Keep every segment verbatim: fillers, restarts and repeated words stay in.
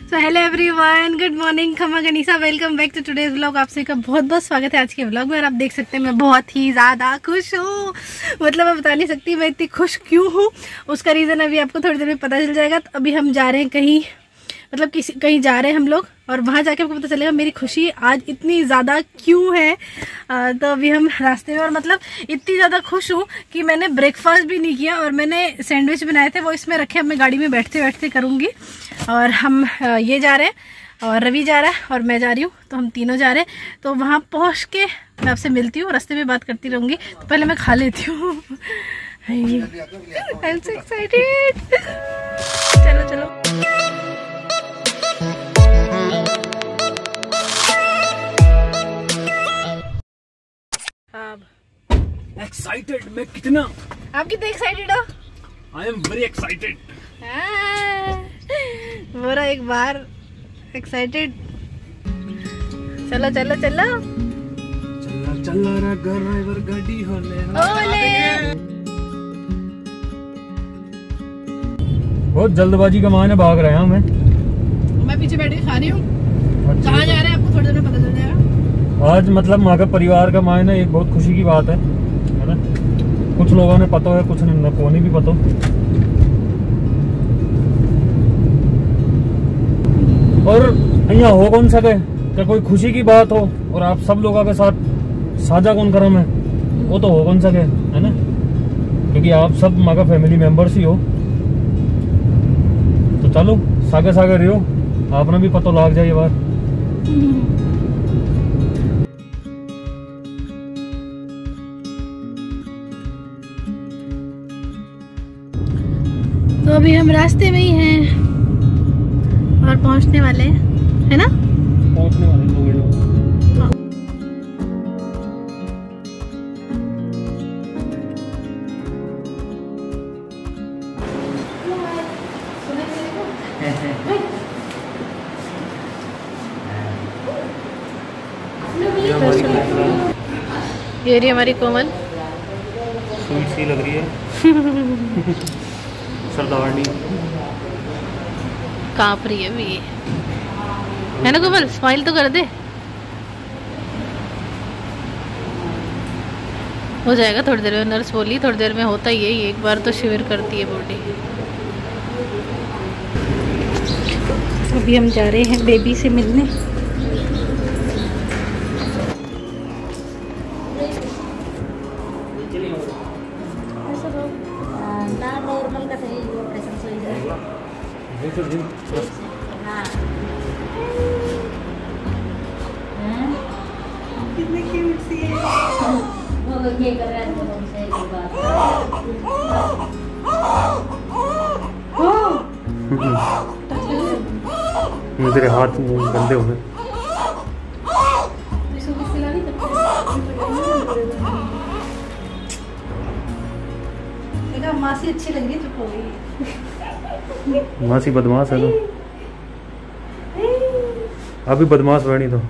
सो hello everyone, good morning, खमा गनीसा, welcome back to today's vlog. आप सभी का बहुत बहुत स्वागत है आज के व्लॉग में। और आप देख सकते हैं मैं बहुत ही ज़्यादा खुश हूँ। मतलब मैं बता नहीं सकती मैं इतनी खुश क्यों हूँ। उसका रीज़न अभी आपको थोड़ी देर में पता चल जाएगा। तो अभी हम जा रहे हैं कहीं, मतलब किसी कहीं जा रहे हैं हम लोग, और वहाँ जाके आपको पता चलेगा मेरी खुशी आज इतनी ज़्यादा क्यों है। आ, तो अभी हम रास्ते में, और मतलब इतनी ज़्यादा खुश हूँ कि मैंने ब्रेकफास्ट भी नहीं किया और मैंने सैंडविच बनाए थे वो इसमें रखे। अब मैं गाड़ी में बैठते बैठते करूँगी। और हम ये जा रहे हैं और रवि जा रहा है और मैं जा रही हूँ, तो हम तीनों जा रहे हैं। तो वहाँ पहुँच के मैं आपसे मिलती हूँ, रास्ते में बात करती रहूँगी। तो पहले मैं खा लेती हूँ। I am so excited. चलो चलो एक्साइटेड। मैं कितना, आप कितने एक्साइटेड हो? I am very excited. बोरा एक बार एक्साइटेड। चलो चलो चलो चला चला रा ड्राइवर गाड़ी होले ओले। बहुत जल्दबाजी का माने भाग रहे हैं हमें। मैं पीछे बैठ के खा रही हूँ। कहाँ जा रहे हैं आपको थोड़ी देर में पता चल जाएगा। आज मतलब माँ का परिवार का मायने एक बहुत खुशी की बात है, है ना। कुछ लोगों ने पता है, कुछ ने को नहीं भी पता। और यहाँ हो कौन सके क्या कोई खुशी की बात हो और आप सब लोगों के साथ साझा कौन करम है, वो तो हो कौन सके, है ना। क्योंकि आप सब माँ का फैमिली मेंबर्स ही हो। तो चलो सागे सागे रहो, आपने भी पता लाग जाए ये बात। तो अभी हम रास्ते में ही हैं और पहुंचने वाले हैं, है ना। पहुंचने वाले लोग ये रही हमारी कोमल, स्वीट सी लग रही है। सरदारनी कांप रही है अभी, है ना कोमल। स्माइल तो कर दे, हो जाएगा थोड़ी देर में। नर्स बोली थोड़ी देर में होता ही है, एक बार तो शिविर करती है बॉडी। अभी हम जा रहे हैं बेबी से मिलने। कितनी क्यूट सी है। मेरे हाथ गंदे हो गए। मासी अच्छी लग रही है, चुप हो गई। मासी बदमाश है तो अभी बदमाश बनी तो।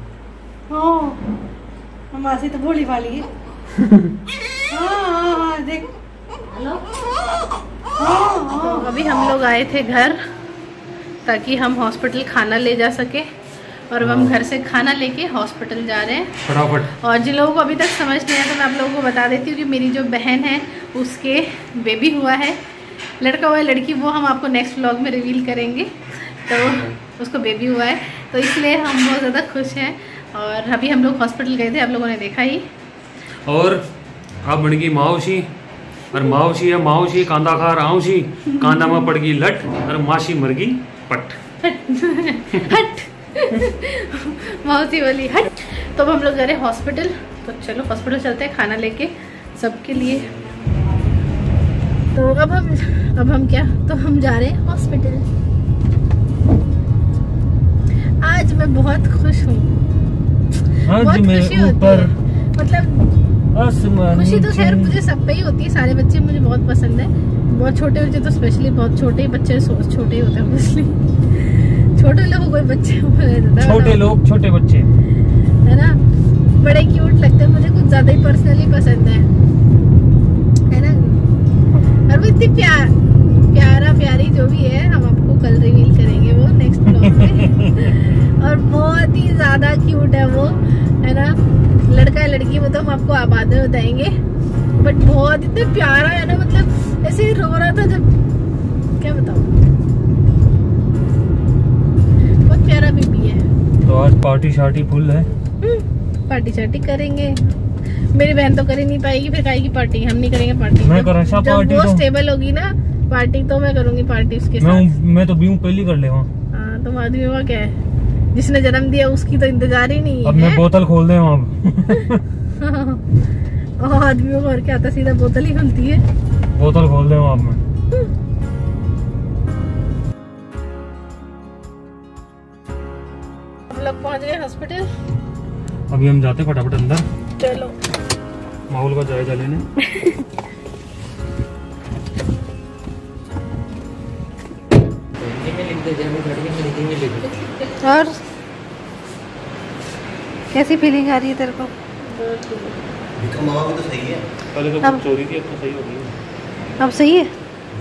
हाँ मासी तो भोली भाली है। हाँ हाँ हाँ देख। हेलो। हाँ हाँ। अभी हम लोग आए थे घर ताकि हम हॉस्पिटल खाना ले जा सके, और अब हम घर से खाना लेके हॉस्पिटल जा रहे हैं फटाफट। और जिन लोगों को अभी तक समझ नहीं आया तो मैं आप लोगों को बता देती हूँ कि मेरी जो बहन है उसके बेबी हुआ है, लड़का हुआ है लड़की, वो हम आपको नेक्स्ट व्लॉग में रिवील करेंगे। तो उसको बेबी हुआ है, तो इसलिए हम बहुत ज़्यादा खुश हैं। और अभी हम लोग हॉस्पिटल गए थे, आप लोगों ने देखा ही। और आप बन गई मावशी, और मावशी है मावशी कांदा खा रावशी, कांदा में पड़ गई लट और मासी मर गई पट। हट मावसी वाली हट। तो अब हम लोग जा रहे हैं हॉस्पिटल। तो चलो हॉस्पिटल चलते हैं खाना लेके सबके लिए। तो अब हम अब हम क्या तो हम जा रहे हैं हॉस्पिटल। आज मैं बहुत खुश हूँ, बहुत खुशी होती है। मतलब खुशी तो खैर मुझे सब पे ही होती है, सारे बच्चे मुझे बहुत पसंद है। बहुत छोटे बच्चे तो स्पेशली, बहुत छोटे बच्चे छोटे ही होते हैं इसलिए। छोटे लोग कोई बच्चे, छोटे लोग छोटे बच्चे, है ना, बड़े क्यूट लगते हैं। मुझे कुछ ज्यादा ही पर्सनली पसंद है, है ना। और वो इतनी प्यार प्यारा प्यारी जो भी है, हम आपको कल रिवील करेंगे वो नेक्स्ट ब्लॉग में। इतनी ज्यादा क्यूट है वो, है ना। लड़का है लड़की वो तो हम आपको बाद में बताएंगे, बट बहुत इतना प्यारा है ना, मतलब ऐसे ही रो रहा था जब, क्या बताऊं, बहुत प्यारा बेबी है। तो आज पार्टी शार्टी फुल है, पार्टी शार्टी करेंगे। मेरी बहन तो कर ही नहीं पाएगी, फिर खाएगी पार्टी, हम नहीं करेंगे पार्टी। मैं कर रहा जब पार्टी वो तो स्टेबल होगी ना पार्टी, तो मैं करूंगी पार्टी उसके मैं साथ। मैं तो बीहू पहली कर ले वहाँ। हाँ तो आदमी वहाँ क्या है, जिसने जन्म दिया उसकी तो इंतजार ही नहीं अब है। मैं बोतल खोल दे वहाँ। और आदमियों को और क्या आता, सीधा बोतल ही खुलती है। बोतल खोल दे वहाँ में। हम लोग पहुँच गए हॉस्पिटल। अभी हम जाते फटाफट अंदर, चलो माहौल का जायजा लेने। और कैसी फीलिंग आ रही है तेरे को? मामा भी तो सही है। पहले तो अब- चोरी थी, अब तो सही हो गई। अब सही है?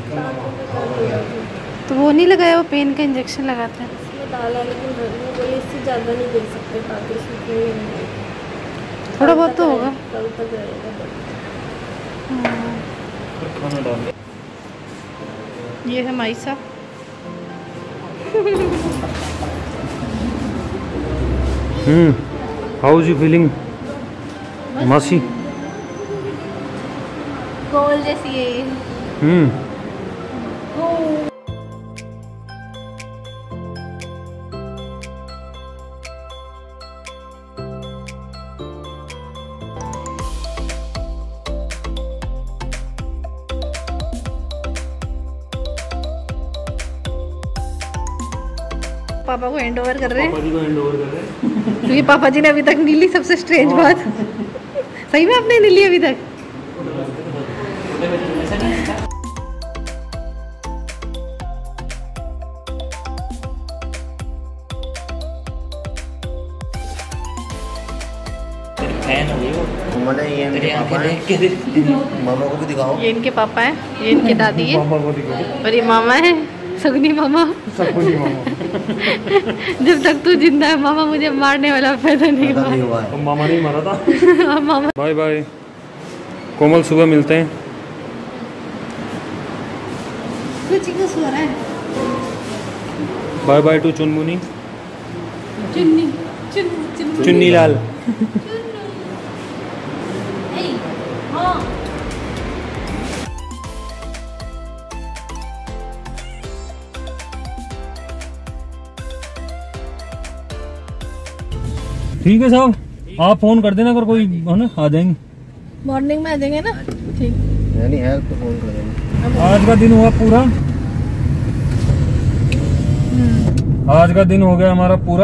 तो वो नहीं लगाया, वो पेन का इंजेक्शन लगाते हैं। डाला, लेकिन वो बोले इससे ज़्यादा नहीं दे सकते, ताकि इसमें थोड़ा बहुत तो होगा। कल तक रहेगा। खाना डाल दे। ये है Maisa. Hmm, how is you feeling मासी? गोल जैसी है। हम्म, पापा को हैंड ओवर कर रहे हैं, पापा जी को हैंड ओवर कर रहे हैं। क्योंकि पापा जी ने अभी तक नहीं ली। सबसे स्ट्रेंज बात, सही में आपने नहीं ली अभी तक? मामा ने ये इनके पापा हैं। मामा को भी दिखाओ। ये इनके पापा है, ये इनके दादी है, मामा को दिखाओ। और ये मामा है, सगुनी मामा। सकुनी मामा। जब तक तू जिंदा है मामा मुझे मारने वाला पैदा नहीं पता नहीं हुआ। हुआ है। तो मामा नहीं मारा था। अब मामा बाय बाय कोमल, सुबह मिलते हैं। कुछ कुछ हो रहा है। बाय बाय टू चुनमुनी, चुन्नी चुन चुन चुन्नी लाल। हाँ ठीक है साहब, आप फोन कर देना अगर कोई है ना, आ जाएंगे। मॉर्निंग में आ जाएंगे ना। ठीक, यानी हेल्प तो फोन कर देंगे। आज का दिन हुआ पूरा, आज का दिन हो गया हमारा पूरा।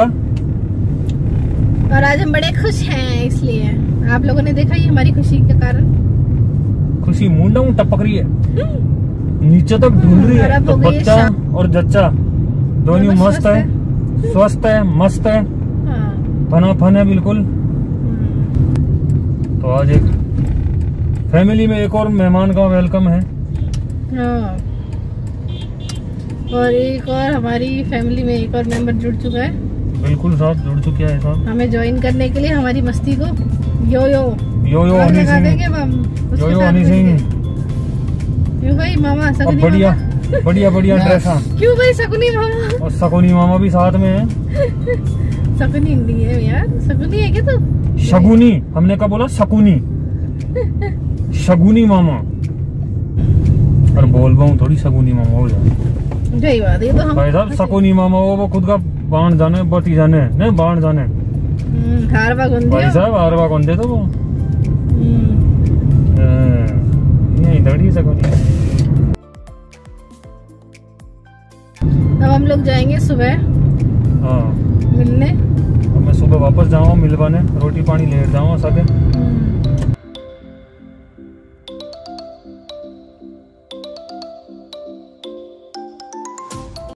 और आज हम बड़े खुश हैं, इसलिए आप लोगों ने देखा ही हमारी खुशी के कारण। खुशी मुंडा मुंह टपक रही है, नीचे तक ढूंढ रही और है। अब तो हो गई है बच्चा शाम। और जच्चा दोनों दोनों मस्त स्वस्थ है, स्वस्थ है, मस्त है, हाँ। फना फन है बिल्कुल। तो आज एक फैमिली में एक और मेहमान का वेलकम है। हाँ। और एक और हमारी फैमिली में एक और मेंबर जुड़ चुका है, बिल्कुल साहब, जुड़ चुके हैं साहब। हमें ज्वाइन करने के लिए हमारी मस्ती को। यो यो यो यो और हनी लगा सिंह, देंगे हम उसके यो यो साथ हनी मिलके। सिंह। क्यों भाई मामा अब सकुनी बढ़िया मामा? बढ़िया बढ़िया ड्रेस। क्यों भाई सकुनी मामा? और सकोनी मामा भी साथ में है। सकुनी नहीं है यार, सकुनी है क्या तू? शगुनी, हमने कहा बोला शकुनी, शगुनी मामा। और बोल पाऊँ थोड़ी शगुनी मामा हो जाए। सही बात है, ये तो हम भाई साहब शकुनी मामा वो वो खुद का बाण जाने, बती जाने नहीं बाण जाने। हम्म, हारवा गुंदी भाई हो। साहब आरवा कौन दे तो वो हम्म, नहीं दड़ी शकुनी। अब हम लोग जाएंगे सुबह हाँ, मिलने। अब मैं सुबह वापस जाऊँ मिलवाने, रोटी पानी लेट जाऊँ सके। हम्म,